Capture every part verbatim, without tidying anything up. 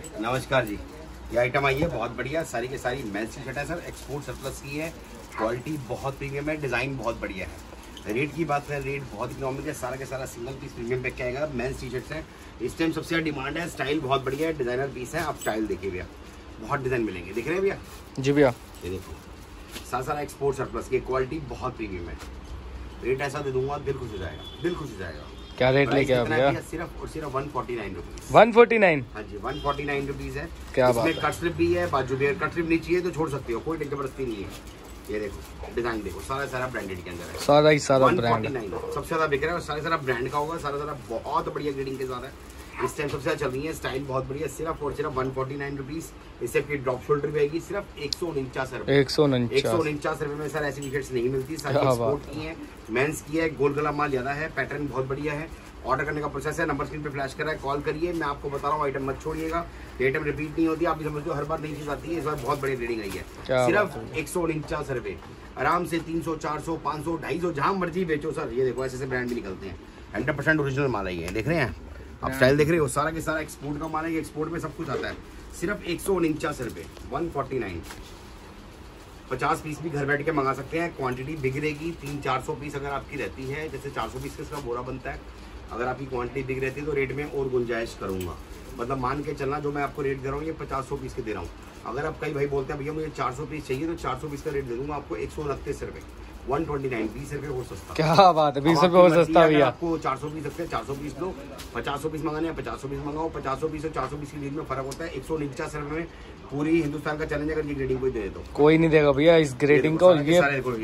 नमस्कार जी, ये आइटम आई है बहुत बढ़िया, सारी की सारी मेंस टी शर्ट है सर, एक्सपोर्ट सरप्लस की है, क्वालिटी बहुत प्रीमियम है, डिज़ाइन बहुत बढ़िया है। रेट की बात करें, रेट बहुत इकोनॉमिक है, सारा के सारा सिंगल पीस प्रीमियम पैक का आएगा। मेंस टी शर्ट्स है, इस टाइम सबसे ज़्यादा डिमांड है, स्टाइल बहुत बढ़िया है, डिज़ाइनर पीस है। आप स्टाइल देखिए भैया, बहुत डिज़ाइन मिलेंगे, दिख रहे हैं भैया? जी भैया, ये देखो सारा सारा एक्सपोर्ट सरप्लस की, क्वालिटी बहुत प्रीमियम है। रेट ऐसा दे दूंगा, दिल खुश हो जाएगा, दिल खुश हो जाएगा। क्या रेट लेके आप भैया? सिर्फ और सिर्फ one forty nine rupees. One forty nine? हाँ जी, वन फोर्टी नाइन रुपीज है। क्या बात है? कट स्लिप भी है, बाजू भी है। कट स्लिप नहीं चाहिए तो छोड़ सकते हो, कोई जबरदस्ती नहीं है। ये देखो डिजाइन देखो, सारा सारा ब्रांडेड के अंदर है, सारा ही सारा ब्रांड। सबसे ज्यादा बिक रहा है और सारा सारा ब्रांड का होगा, सारा सारा बहुत बढ़िया ग्रेडिंग के साथ है। इस टाइम सबसे ज्यादा चल रही है, स्टाइल बहुत बढ़िया, सिर्फ और सिर्फ वन फोर्टी नाइन रुपीज। इससे आपकी ड्रॉप शोल्डर भी आएगी, सिर्फ एक सौ उनचास रुपए। एक सौ उनचास रुपए में सर ऐसी टी शर्ट्स नहीं मिलती, सारी एक्सपोर्ट की है, मेंस की है, गोल गला माल ज्यादा है, पैटर्न बहुत बढ़िया है। ऑर्डर करने का प्रोसेस है, नंबर स्क्रीन पे फ्लैश कर रहा है, कॉल करिए। मैं आपको बता रहा हूँ, आइटम मत छोड़िएगा, आइटम रिपीट नहीं होती। आप समझते हो हर बार नई चीज आती है, इस बार बहुत बड़ी रेडिंग आई है। सिर्फ एक सौ उनचास रुपए, आराम से तीन सौ चार सौ पाँच सौ ढाई सौ जहाँ मर्जी बेचो सर। ये देखो ऐसे ऐसे ब्रांड भी निकलते हैं, हंड्रेड परसेंट ओरिजिनल माल है। देख रहे हैं आप, स्टाइल देख रहे हो, सारा के सारा एक्सपोर्ट का माल है, एक्सपोर्ट में सब कुछ आता है। सिर्फ एक सौ उनचास रुपए, वन फोर्टी नाइन। पचास पीस भी घर बैठ के मंगा सकते हैं, क्वांटिटी बिक रहेगी। तीन चार सौ पीस अगर आपकी रहती है, जैसे चार सौ पीस का इसका बोरा बनता है, अगर आपकी क्वांटिटी बिक रहती है तो रेट में और गुंजाइश करूंगा। मतलब मान के चलना, जो मैं आपको रेट दे रहा हूँ ये पचास सौ पीस के दे रहा हूँ। अगर आप कई भाई बोलते हैं भैया मुझे चार सौ पीस चाहिए, तो चार सौ पीस का रेट दे दूंगा आपको एक सौ उनतीस रुपए, वन ट्वेंटी नाइन, बीस रुपए और सस्ता। क्या बात है, बीस रुपए और सस्ता भैया। आपको चार सौ पीस रखते चार सौ पीस दो, पचास सौ पीस मंगाने हैं पचास सौ पीस मंगाओ। पचास सौ पीस और चार सौ पीस की रेट में फर्क होता है। एक सौ उनचास रुपए में पूरी हिंदुस्तान का चैलेंज, अगर ये ग्रेडिंग कोई दे दो, कोई नहीं देगा भैया इस ग्रेडिंग को। ये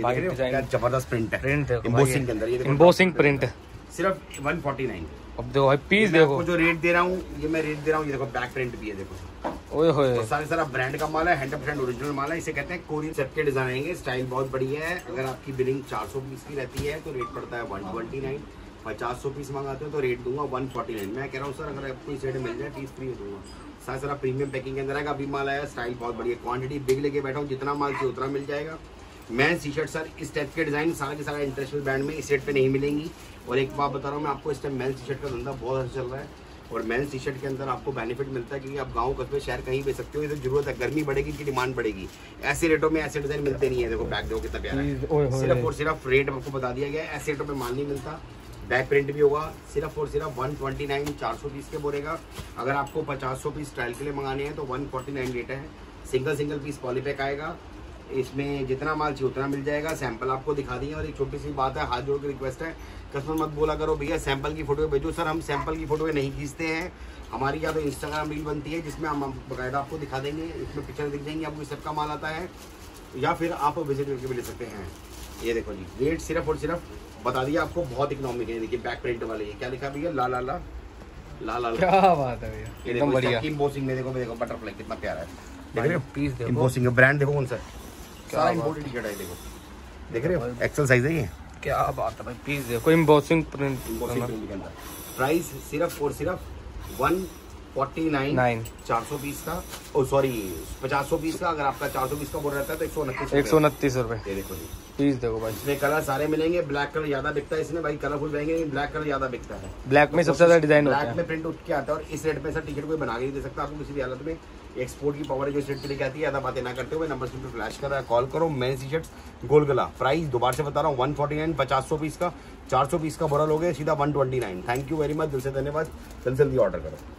जबरदस्त प्रिंट है, प्रिंट एम्बोसिंग के अंदर, ये एम्बोसिंग प्रिंट सिर्फ वन फोर्टी नाइन। अब देखो भाई पीस देखो, जो रेट दे रहा हूँ ये मैं रेट दे रहा हूँ, ये देखो बैक प्रिंट भी है, देखो ओए होए, तो सारे सारा ब्रांड का माल है, हंड्रेड परसेंट ओरिजिनल माल है। इसे कहते हैं कोरियन सेट के डिजाइन आएंगे, स्टाइल बहुत बढ़िया है। अगर आपकी बिलिंग चार सौ पीस की रहती है तो रेट पड़ता है वन ट्वेंटी नाइन। पचास सौ पीस मंगाते हो तो रेट दूंगा वन फोर्टी नाइन। मैं कह रहा हूँ सर अगर आपको इस रेट मिल जाए तीस फ्री दूंगा। सारा सारा प्रीमियम पैकिंग के अंदर आएगा, अभी माल आया, स्टाइल बहुत बढ़िया, क्वांटिटी बिग लेके बैठा हूँ, जितना माल चाहिए उतना मिल जाएगा। मेंस टी शर्ट सर इस टाइप के डिजाइन सारा के सारा इंटरनेशनल ब्रांड में इस रेट पे नहीं मिलेंगी। और एक बात बता रहा हूँ मैं आपको, इस टाइम मेंस टी शर्ट का धंधा बहुत अच्छा चल रहा है और मेंस टी शर्ट के अंदर आपको बेनिफिट मिलता है, क्योंकि आप गांव कस्बे शहर कहीं बेच सकते हो। ये तो जरूरत है, गर्मी बढ़ेगी की डिमांड बढ़ेगी, ऐसे रेटों में ऐसे डिजाइन मिलते नहीं है। देखो बैक देखो कितना प्यारा है, सिर्फ और सिर्फ रेट आपको बता दिया गया है, ऐसे रेटों में माल नहीं मिलता। बैक प्रिंट भी होगा, सिर्फ और सिर्फ वन ट्वेंटी नाइन, चार सौ पीस के बोरेगा। अगर आपको पचास सौ पीस ट्रायल के लिए मंगाने हैं तो वन फोर्टी नाइन रेट है। सिंगल सिंगल पीस पॉलीपैक आएगा, इसमें जितना माल चाहिए उतना मिल जाएगा। सैंपल आपको दिखा दिए। और एक छोटी सी बात है, हाथ जोड़ के रिक्वेस्ट है, कस्टमर मत बोला करो भैया सैंपल की फोटो भेजो। सर हम सैंपल की फोटो नहीं खींचते हैं, हमारी या तो इंस्टाग्राम रील बनती है जिसमें हम बाकायदा आपको दिखा देंगे, इसमें पिक्चर दिख जाएंगे आपको, सब का माल आता है, या फिर आप विजिट करके भी ले सकते हैं। ये देखो जी, रेट सिर्फ और सिर्फ बता दिया आपको, बहुत इकोनॉमिक है। देखिए बैक प्रिंट वाले, ये क्या लिखा भैया, ला ला ला ला ला, क्या बात है भैया, एकदम बढ़िया। एम्बोसिंग में देखो, देखो बटरफ्लाई कितना प्यारा है, देख रहे हो पीस देखो, एम्बोसिंग ब्रांड देखो कौन सा, सारा इंपोर्टेड टी शर्ट है, देखो देख रहे हो, एक्सेल साइज है ये, क्या बात है भाई। पीस देखो, एम्बोसिंग प्रिंट, एम्बोसिंग प्रिंट के अंदर। प्राइस सिर्फ और सिर्फ वन फोर्टी नाइन, चार सौ पीस का, ओ सॉरी पचास सौ पीस का। अगर आपका चार सौ पीस का बोल रहता है तो एक सौ उनतीस एक सौ उनतीस रुपए। ये देखो जी पीस देखो भाई, इसमें कलर सारे मिलेंगे। ब्लैक कलर ज्यादा बिकता है इसमें भाई, कलरफुल रहेंगे, ब्लैक कलर ज्यादा बिकता है। ब्लैक में सबसे ज्यादा डिजाइन होता है, ब्लैक में प्रिंट उठ के आता है। और इस रेट पे सर टी शर्ट कोई बना के नहीं दे सकता आपको किसी भी हालत में। एक्सपोर्ट की पावर है जो इस रेट पे लेके आती है। ज्यादा बातें ना करते हुए नंबर पे फ्लैश कर रहा है, कॉल करो। मेंस टी शर्ट गोल गला, प्राइस दोबारा से बता रहा हूँ वन फोर्टी नाइन, पचास सौ पीस का, चार सौ पीस का बोरा लोगे सीधा one twenty nine. Thank you very much, दिल से धन्यवाद, जल्दी जल्दी ऑर्डर करो।